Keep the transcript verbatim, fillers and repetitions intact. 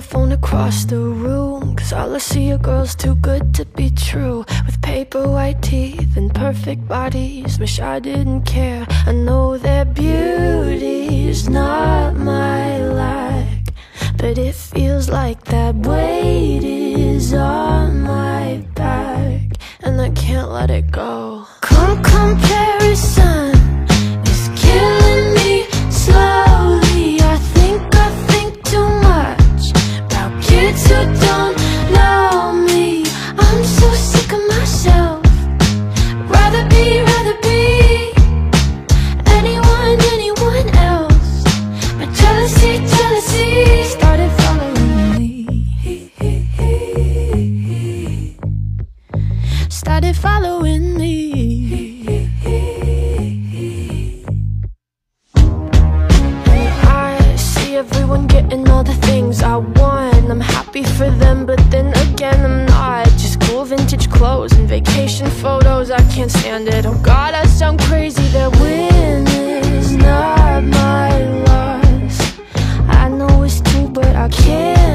phone across the room, 'cause all I see are girls too good to be true, with paper white teeth and perfect bodies. Wish I didn't care. I know their beauty's not my lack, but it feels like that weight is on my back, and I can't let it go. Com comparison is killing me slowly. I think I think too much about kids who don't know me. I'm so sick of myself. Rather be, rather be anyone, anyone else. But jealousy, jealousy started following me. Started following me. Everyone getting all the things I want. I'm happy for them, but then again I'm not. Just cool vintage clothes and vacation photos, I can't stand it. Oh God, I sound crazy. Their win is not my loss. I know it's true, but I can't